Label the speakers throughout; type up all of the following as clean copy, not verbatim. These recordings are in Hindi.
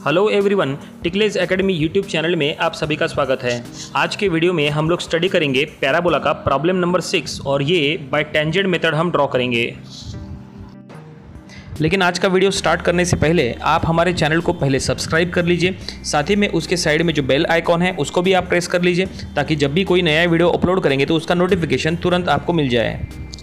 Speaker 1: हेलो एवरीवन, टिकलेज एकेडमी यूट्यूब चैनल में आप सभी का स्वागत है। आज के वीडियो में हम लोग स्टडी करेंगे पैराबोला का प्रॉब्लम नंबर 6 और ये बाय टेंजेंट मेथड हम ड्रॉ करेंगे। लेकिन आज का वीडियो स्टार्ट करने से पहले आप हमारे चैनल को पहले सब्सक्राइब कर लीजिए, साथ ही में उसके साइड में जो बेल आइकॉन है उसको भी आप प्रेस कर लीजिए ताकि जब भी कोई नया वीडियो अपलोड करेंगे तो उसका नोटिफिकेशन तुरंत आपको मिल जाए।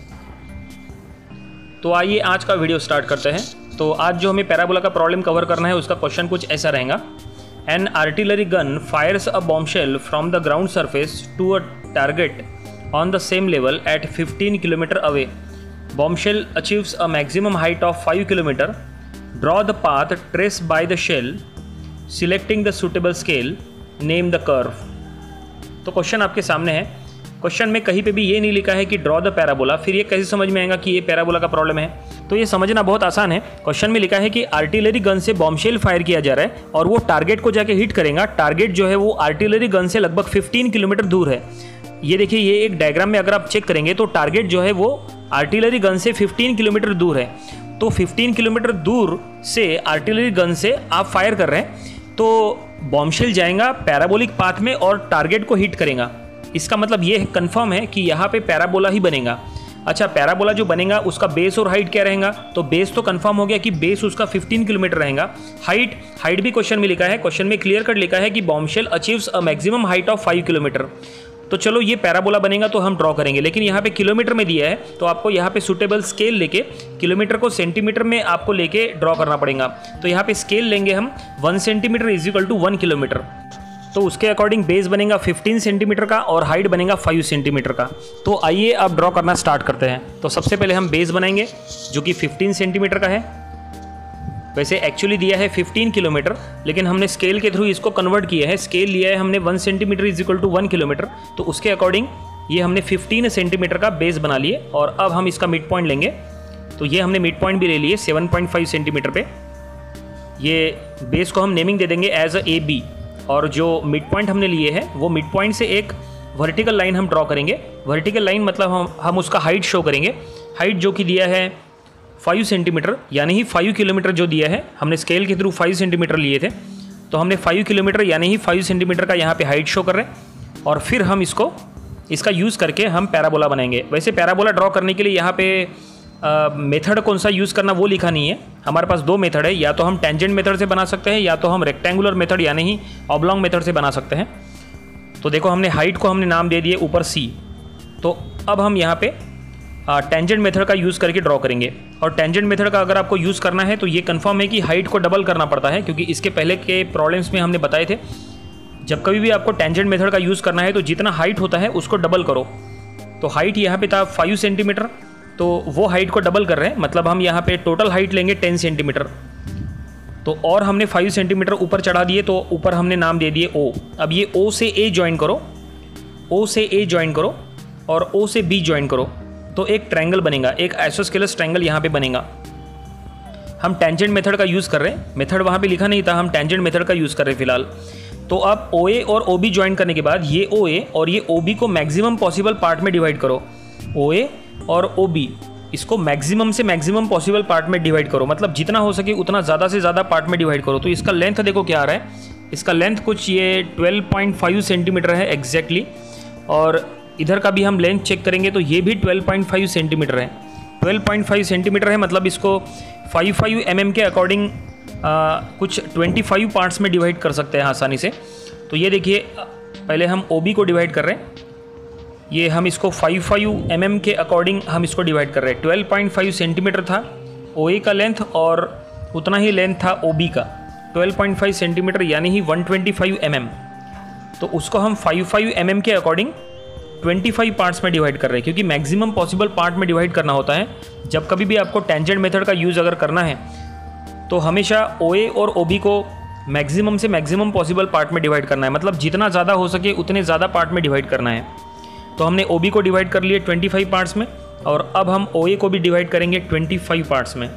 Speaker 1: तो आइए आज का वीडियो स्टार्ट करते हैं। तो आज जो हमें पैराबोला का प्रॉब्लम कवर करना है उसका क्वेश्चन कुछ ऐसा रहेगा। An artillery gun fires a bombshell from the ground surface to a target on the same level at 15 kilometre away. Bombshell achieves a maximum height of 5 kilometre. Draw the path trace by the shell selecting the suitable scale, name the curve. तो क्वेश्चन आपके सामने है। क्वेश्चन में कहीं पे भी ये नहीं लिखा है कि ड्रॉ द पैराबोला, फिर ये कैसे समझ में आएगा कि ये पैराबोला का प्रॉब्लम है। तो ये समझना बहुत आसान है। क्वेश्चन में लिखा है कि आर्टिलरी गन से बॉम्बशेल फायर किया जा रहा है और वो टारगेट को जाके हिट करेगा। टारगेट जो है वो आर्टिलरी गन से लगभग 15 किलोमीटर दूर है। ये देखिए, ये एक डायग्राम में अगर आप चेक करेंगे तो टारगेट जो है वो आर्टिलरी गन से 15 किलोमीटर दूर है। तो 15 किलोमीटर दूर से आर्टिलरी गन से आप फायर कर रहे हैं तो बॉम्बशेल जाएगा पैराबोलिक पाथ में और टारगेट को हिट करेगा। इसका मतलब ये कंफर्म है कि यहाँ पे पैराबोला ही बनेगा। अच्छा, पैराबोला जो बनेगा उसका बेस और हाइट क्या रहेगा? तो बेस तो कंफर्म हो गया कि बेस उसका 15 किलोमीटर रहेगा। हाइट भी क्वेश्चन में लिखा है। क्वेश्चन में क्लियर कट लिखा है कि bombshell achieves a maximum height of 5 kilometre. तो चलो ये पैराबोला बनेगा तो हम ड्रॉ करेंगे, लेकिन यहाँ पे किलोमीटर में दिया है तो आपको यहाँ पे सुटेबल स्केल लेके किलोमीटर को सेंटीमीटर में आपको लेके ड्रॉ करना पड़ेगा। तो यहाँ पे स्केल लेंगे हम 1 centimetre is equal to 1 kilometre. तो उसके अकॉर्डिंग बेस बनेगा 15 सेंटीमीटर का और हाइट बनेगा 5 सेंटीमीटर का। तो आइए अब ड्रॉ करना स्टार्ट करते हैं। तो सबसे पहले हम बेस बनाएंगे जो कि 15 सेंटीमीटर का है। वैसे एक्चुअली दिया है 15 किलोमीटर, लेकिन हमने स्केल के थ्रू इसको कन्वर्ट किया है। स्केल लिया है हमने 1 centimetre is equal to 1 kilometre. तो उसके अकॉर्डिंग ये हमने 15 सेंटीमीटर का बेस बना लिए और अब हम इसका मिड पॉइंट लेंगे। तो ये हमने मिड पॉइंट भी ले लिए 7.5 सेंटीमीटर पे। ये बेस को हम नेमिंग दे देंगे एज अ AB और जो मिड पॉइंट हमने लिए है वो मिड पॉइंट से एक वर्टिकल लाइन हम ड्रॉ करेंगे। वर्टिकल लाइन मतलब हम उसका हाइट शो करेंगे। हाइट जो कि दिया है 5 सेंटीमीटर, यानी ही 5 किलोमीटर जो दिया है, हमने स्केल के थ्रू 5 सेंटीमीटर लिए थे तो हमने 5 किलोमीटर यानी ही 5 सेंटीमीटर का यहाँ पे हाइट शो कर रहे हैं। और फिर हम इसका यूज़ करके हम पैराबोला बनाएंगे। वैसे पैराबोला ड्रॉ करने के लिए यहाँ पे मेथड कौन सा यूज़ करना वो लिखा नहीं है। हमारे पास दो मेथड है, या तो हम टेंजेंट मेथड से बना सकते हैं या तो हम रेक्टेंगुलर मेथड यानी ही ऑब्लॉन्ग मेथड से बना सकते हैं। तो देखो, हमने हाइट को हमने नाम दे दिए ऊपर C। तो अब हम यहाँ पे टेंजेंट मेथड का यूज़ करके ड्रॉ करेंगे। और टेंजेंट मेथड का अगर आपको यूज़ करना है तो ये कंफर्म है कि हाइट को डबल करना पड़ता है, क्योंकि इसके पहले के प्रॉब्लम्स में हमने बताए थे जब कभी भी आपको टेंजेंट मेथड का यूज़ करना है तो जितना हाइट होता है उसको डबल करो। तो हाइट यहाँ पे था 5 सेंटीमीटर, तो वो हाइट को डबल कर रहे हैं, मतलब हम यहाँ पे टोटल हाइट लेंगे 10 सेंटीमीटर। तो और हमने 5 सेंटीमीटर ऊपर चढ़ा दिए तो ऊपर हमने नाम दे दिए O। अब ये O से A ज्वाइन करो, O से A ज्वाइन करो और O से B ज्वाइन करो तो एक ट्रायंगल बनेगा, एक आइसोस्केलस ट्रायंगल यहाँ पे बनेगा। हम टेंजेंट मेथड का यूज़ कर रहे हैं। मेथड वहाँ पे लिखा नहीं था, हम टेंजेंट मेथड का यूज़ कर रहे हैं फिलहाल। तो अब OA और OB ज्वाइन करने के बाद ये OA और ये OB को मैक्सिमम पॉसिबल पार्ट में डिवाइड करो। OA और OB इसको मैक्सिमम से मैक्सिमम पॉसिबल पार्ट में डिवाइड करो, मतलब जितना हो सके उतना ज़्यादा से ज़्यादा पार्ट में डिवाइड करो। तो इसका लेंथ देखो क्या आ रहा है। इसका लेंथ कुछ ये 12.5 सेंटीमीटर है एग्जैक्टली। और इधर का भी हम लेंथ चेक करेंगे तो ये भी 12.5 सेंटीमीटर है। 12.5 सेंटीमीटर है, मतलब इसको 5 mm के अकॉर्डिंग कुछ 25 पार्ट्स में डिवाइड कर सकते हैं आसानी से। तो ये देखिए, पहले हम OB को डिवाइड कर रहे हैं। ये हम इसको 5 mm के अकॉर्डिंग हम इसको डिवाइड कर रहे हैं। 12.5 सेंटीमीटर था OA का लेंथ और उतना ही लेंथ था OB का 12.5 सेंटीमीटर यानी ही 125 mm। तो उसको हम 5 mm के अकॉर्डिंग 25 पार्ट्स में डिवाइड कर रहे हैं, क्योंकि मैक्सिमम पॉसिबल पार्ट में डिवाइड करना होता है। जब कभी भी आपको टेंजेंट मेथड का यूज़ अगर करना है तो हमेशा OA और OB को मैक्सिमम से मैक्सिमम पॉसिबल पार्ट में डिवाइड करना है, मतलब जितना ज़्यादा हो सके उतने ज़्यादा पार्ट में डिवाइड करना है। तो हमने OB को डिवाइड कर लिए 25 पार्ट्स में और अब हम OA को भी डिवाइड करेंगे 25 पार्ट्स में।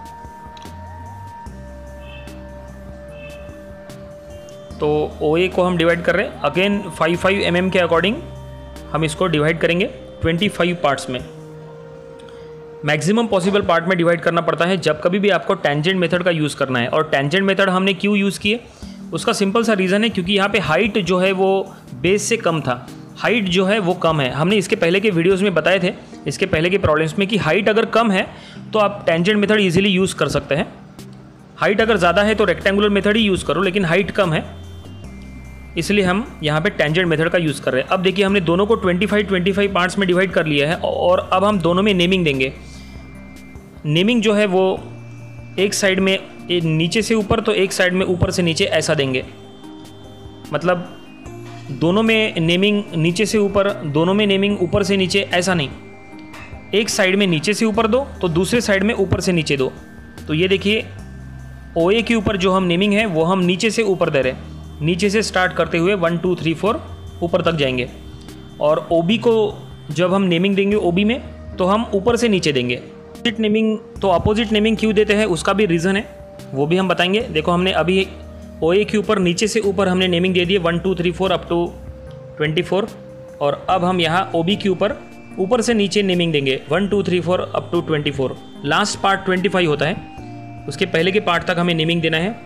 Speaker 1: तो OA को हम डिवाइड कर रहे हैं अगेन 5 mm के अकॉर्डिंग हम इसको डिवाइड करेंगे 25 पार्ट्स में। मैक्सिमम पॉसिबल पार्ट में डिवाइड करना पड़ता है जब कभी भी आपको टेंजेंट मेथड का यूज़ करना है। और टेंजेंट मेथड हमने क्यों यूज़ किए, उसका सिंपल सा रीज़न है क्योंकि यहाँ पे हाइट जो है वो बेस से कम था, हाइट जो है वो कम है। हमने इसके पहले के वीडियोस में बताए थे, इसके पहले के प्रॉब्लम्स में, कि हाइट अगर कम है तो आप टेंजेंट मेथड ईजिली यूज़ कर सकते हैं। हाइट अगर ज़्यादा है तो रेक्टेंगुलर मेथड ही यूज़ करो, लेकिन हाइट कम है इसलिए हम यहाँ पे टेंजेंट मेथड का यूज़ कर रहे हैं। अब देखिए हमने दोनों को 25 पार्ट्स में डिवाइड कर लिया है और अब हम दोनों में नेमिंग देंगे। नेमिंग जो है वो एक साइड में नीचे से ऊपर तो एक साइड में ऊपर से नीचे ऐसा देंगे, मतलब दोनों में नेमिंग नीचे से ऊपर, दोनों में नेमिंग ऊपर से नीचे, ऐसा नहीं। एक साइड में नीचे से ऊपर दो तो दूसरे साइड में ऊपर से नीचे दो। तो ये देखिए OA के ऊपर जो हम नेमिंग है वो हम नीचे से ऊपर दे रहे हैं, नीचे से स्टार्ट करते हुए 1 2 3 4 ऊपर तक जाएंगे। और OB को जब हम नेमिंग देंगे OB में तो हम ऊपर से नीचे देंगे। अपोजिट नेमिंग, तो अपोजिट नेमिंग क्यों देते हैं उसका भी रीज़न है, वो भी हम बताएंगे। देखो हमने अभी OA के ऊपर नीचे से ऊपर हमने नेमिंग दे दी 1 2 3 4 अप टू 24, और अब हम यहाँ OB के ऊपर से नीचे नेमिंग देंगे 1 2 3 4 अप टू 24। लास्ट पार्ट 25 होता है, उसके पहले के पार्ट तक हमें नेमिंग देना है।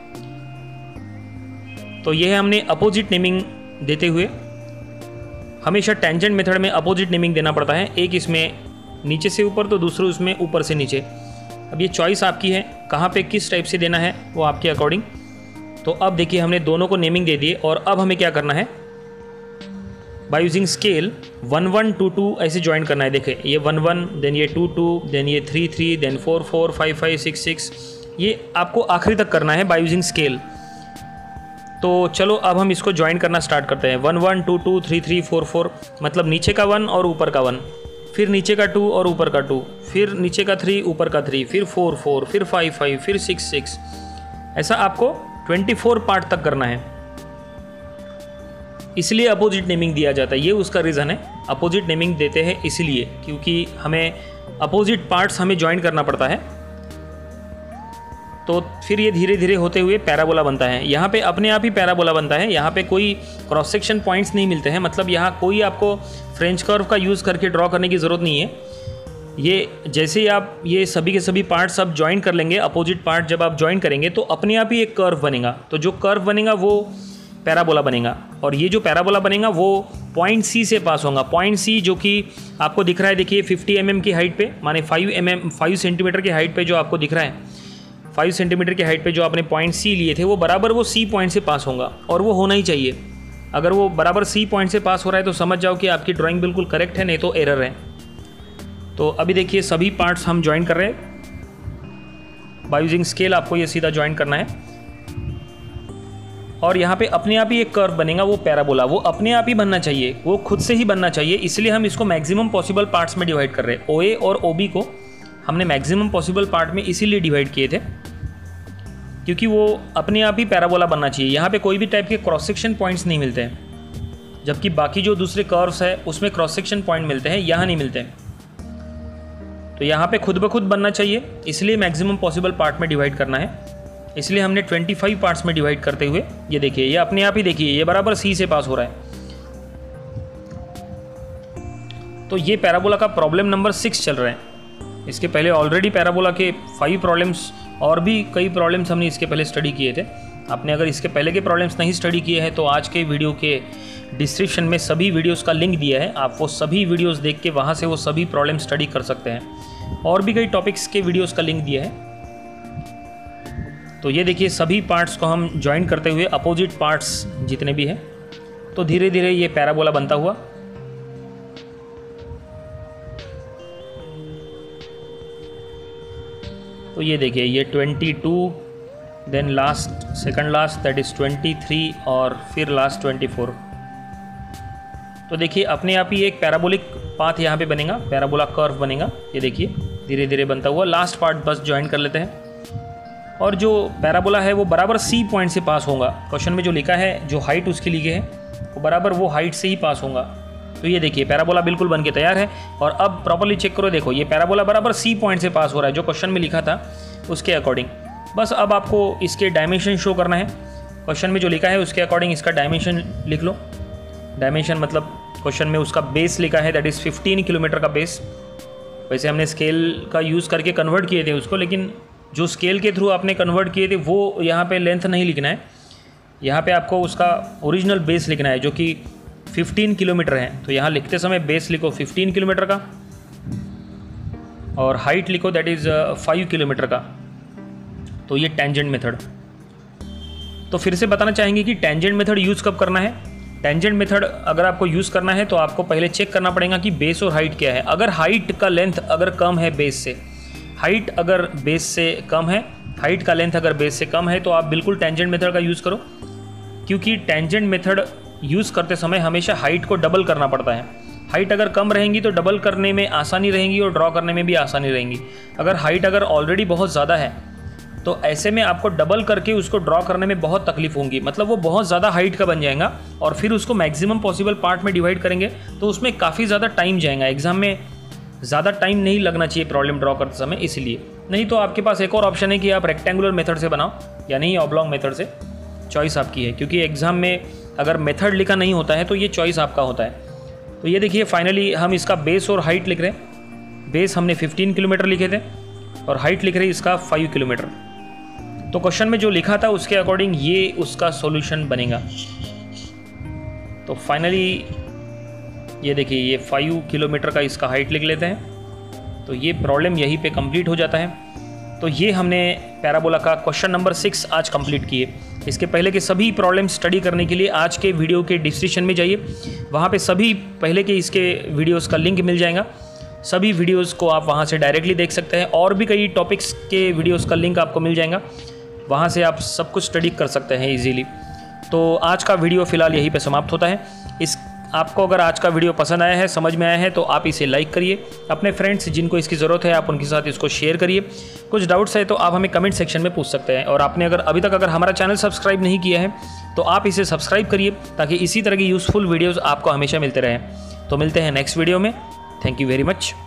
Speaker 1: तो यह है हमने अपोजिट नेमिंग देते हुए, हमेशा टेंजेंट मेथड में अपोजिट नेमिंग देना पड़ता है, एक इसमें नीचे से ऊपर तो दूसरे उसमें ऊपर से नीचे। अब ये चॉइस आपकी है कहाँ पे किस टाइप से देना है, वो आपके अकॉर्डिंग। तो अब देखिए हमने दोनों को नेमिंग दे दिए और अब हमें क्या करना है, बाय यूजिंग स्केल 1 1 2 2 ऐसे ज्वाइन करना है। देखिए ये 1 1, देन ये 2 2, देन ये 3 3, देन 4 4, 5 5, 6 6, ये आपको आखिरी तक करना है बाय यूजिंग स्केल। तो चलो अब हम इसको ज्वाइन करना स्टार्ट करते हैं। 1 1 2 2 3 3 4 4, मतलब नीचे का 1 और ऊपर का 1, फिर नीचे का 2 और ऊपर का 2, फिर नीचे का 3 ऊपर का 3, फिर 4 4, फिर 5 5, फिर 6 6, ऐसा आपको 24 पार्ट तक करना है। इसलिए अपोजिट नेमिंग दिया जाता है, ये उसका रीज़न है। अपोजिट नेमिंग देते हैं इसलिए क्योंकि हमें अपोजिट पार्ट्स हमें ज्वाइन करना पड़ता है। तो फिर ये धीरे धीरे होते हुए पैराबोला बनता है। यहाँ पे अपने आप ही पैराबोला बनता है, यहाँ पे कोई क्रॉस सेक्शन पॉइंट्स नहीं मिलते हैं, मतलब यहाँ कोई आपको फ्रेंच कर्व का यूज़ करके ड्रॉ करने की ज़रूरत नहीं है। ये जैसे ही आप ये सभी के सभी पार्ट्स आप ज्वाइन कर लेंगे, अपोजिट पार्ट जब आप ज्वाइन करेंगे तो अपने आप ही एक कर्व बनेगा। तो जो कर्व बनेगा वो पैराबोला बनेगा, और ये जो पैराबोला बनेगा वो पॉइंट C से पास होगा। पॉइंट C जो कि आपको दिख रहा है, देखिए 50 mm की हाइट पे, माने 5 सेंटीमीटर की हाइट पे जो आपको दिख रहा है, 5 सेंटीमीटर की हाइट पे जो आपने पॉइंट C लिए थे वो बराबर वो C पॉइंट से पास होगा, और वो होना ही चाहिए। अगर वो बराबर C पॉइंट से पास हो रहा है तो समझ जाओ कि आपकी ड्राइंग बिल्कुल करेक्ट है, नहीं तो एरर है। तो अभी देखिए सभी पार्ट्स हम ज्वाइन कर रहे हैं बाय यूजिंग स्केल, आपको ये सीधा ज्वाइन करना है और यहाँ पे अपने आप ही एक कर्व बनेगा, वो पैराबोला, वो अपने आप ही बनना चाहिए, वो खुद से ही बनना चाहिए। इसलिए हम इसको मैक्सिमम पॉसिबल पार्ट्स में डिवाइड कर रहे हैं। OA और OB को हमने मैक्सिमम पॉसिबल पार्ट में इसीलिए डिवाइड किए थे क्योंकि वो अपने आप ही पैराबोला बनना चाहिए। यहाँ पे कोई भी टाइप के क्रॉस सेक्शन पॉइंट्स नहीं मिलते हैं, जबकि बाकी जो दूसरे कर्व्स है उसमें क्रॉस सेक्शन पॉइंट मिलते हैं, यहाँ नहीं मिलते हैं। तो यहाँ पे खुद ब खुद बनना चाहिए, इसलिए मैक्सिमम पॉसिबल पार्ट में डिवाइड करना है। इसलिए हमने 25 पार्ट्स में डिवाइड करते हुए, ये देखिए ये अपने आप ही देखिए ये बराबर C से पास हो रहा है। तो ये पैराबोला का प्रॉब्लम नंबर 6 चल रहा है। इसके पहले ऑलरेडी पैराबोला के 5 प्रॉब्लम्स और भी कई प्रॉब्लम्स हमने इसके पहले स्टडी किए थे। आपने अगर इसके पहले के प्रॉब्लम्स नहीं स्टडी किए हैं तो आज के वीडियो के डिस्क्रिप्शन में सभी वीडियोस का लिंक दिया है, आप वो सभी वीडियोस देख के वहाँ से वो सभी प्रॉब्लम स्टडी कर सकते हैं। और भी कई टॉपिक्स के वीडियोस का लिंक दिया है। तो ये देखिए सभी पार्ट्स को हम ज्वाइन करते हुए, अपोजिट पार्ट्स जितने भी हैं, तो धीरे धीरे ये पैराबोला बनता हुआ तो ये देखिए ये 22, then last second last that is 23 और फिर लास्ट 24। तो देखिए अपने आप ही एक पैराबोलिक पाथ यहाँ पे बनेगा, पैराबोला कर्व बनेगा। ये देखिए धीरे धीरे बनता हुआ। लास्ट पार्ट बस ज्वाइन कर लेते हैं और जो पैराबोला है वो बराबर C पॉइंट से पास होगा। क्वेश्चन में जो लिखा है, जो हाइट उसकी लिखी है वो बराबर वो हाइट से ही पास होगा। तो ये देखिए पैराबोला बिल्कुल बन के तैयार है। और अब प्रॉपर्ली चेक करो, देखो ये पैराबोला बराबर C पॉइंट से पास हो रहा है, जो क्वेश्चन में लिखा था उसके अकॉर्डिंग। बस अब आपको इसके डायमेंशन शो करना है। क्वेश्चन में जो लिखा है उसके अकॉर्डिंग इसका डायमेंशन लिख लो। डायमेंशन मतलब क्वेश्चन में उसका बेस लिखा है, दैट इज़ 15 किलोमीटर का बेस। वैसे हमने स्केल का यूज़ करके कन्वर्ट किए थे उसको, लेकिन जो स्केल के थ्रू आपने कन्वर्ट किए थे वो यहाँ पे लेंथ नहीं लिखना है, यहाँ पे आपको उसका ओरिजिनल बेस लिखना है जो कि 15 किलोमीटर है। तो यहाँ लिखते समय बेस लिखो 15 किलोमीटर का और हाइट लिखो दैट इज़ 5 किलोमीटर का। तो ये टेंजेंट मेथड। तो फिर से बताना चाहेंगे कि टेंजेंट मेथड यूज़ कब करना है। टेंजेंट मेथड अगर आपको यूज़ करना है तो आपको पहले चेक करना पड़ेगा कि बेस और हाइट क्या है। अगर हाइट का लेंथ अगर कम है बेस से, हाइट अगर बेस से कम है, हाइट का लेंथ अगर बेस से कम है तो आप बिल्कुल टेंजेंट मेथड का यूज़ करो, क्योंकि टेंजेंट मेथड यूज़ करते समय हमेशा हाइट को डबल करना पड़ता है। हाइट अगर कम रहेंगी तो डबल करने में आसानी रहेंगी और ड्रॉ करने में भी आसानी रहेंगी। अगर हाइट अगर ऑलरेडी बहुत ज़्यादा है तो ऐसे में आपको डबल करके उसको ड्रॉ करने में बहुत तकलीफ होंगी, मतलब वो बहुत ज़्यादा हाइट का बन जाएगा और फिर उसको मैक्सिमम पॉसिबल पार्ट में डिवाइड करेंगे तो उसमें काफ़ी ज़्यादा टाइम जाएगा। एग्जाम में ज़्यादा टाइम नहीं लगना चाहिए प्रॉब्लम ड्रॉ करते समय, इसलिए। नहीं तो आपके पास एक और ऑप्शन है कि आप रेक्टेंगुलर मेथड से बनाओ या नहीं ऑब्लॉन्ग मेथड से, चॉइस आपकी है, क्योंकि एग्जाम में अगर मेथड लिखा नहीं होता है तो ये चॉइस आपका होता है। तो ये देखिए फाइनली हम इसका बेस और हाइट लिख रहे हैं। बेस हमने 15 किलोमीटर लिखे थे और हाइट लिख रहे हैं इसका 5 किलोमीटर। तो क्वेश्चन में जो लिखा था उसके अकॉर्डिंग ये उसका सॉल्यूशन बनेगा। तो फाइनली ये देखिए ये 5 किलोमीटर का इसका हाइट लिख लेते हैं। तो ये प्रॉब्लम यहीं पे कंप्लीट हो जाता है। तो ये हमने पैराबोला का क्वेश्चन नंबर 6 आज कंप्लीट किए। इसके पहले के सभी प्रॉब्लम स्टडी करने के लिए आज के वीडियो के डिस्क्रिप्शन में जाइए, वहाँ पे सभी पहले के इसके वीडियोस का लिंक मिल जाएगा। सभी वीडियोस को आप वहाँ से डायरेक्टली देख सकते हैं और भी कई टॉपिक्स के वीडियोस का लिंक आपको मिल जाएगा, वहाँ से आप सब कुछ स्टडी कर सकते हैं इजीली। तो आज का वीडियो फ़िलहाल यहीं पे समाप्त होता है। आपको अगर आज का वीडियो पसंद आया है, समझ में आया है, तो आप इसे लाइक करिए। अपने फ्रेंड्स जिनको इसकी ज़रूरत है आप उनके साथ इसको शेयर करिए। कुछ डाउट्स है तो आप हमें कमेंट सेक्शन में पूछ सकते हैं। और आपने अगर अभी तक हमारा चैनल सब्सक्राइब नहीं किया है तो आप इसे सब्सक्राइब करिए ताकि इसी तरह की यूज़फुल वीडियोज़ आपको हमेशा मिलते रहें। तो मिलते हैं नेक्स्ट वीडियो में। Thank you very much.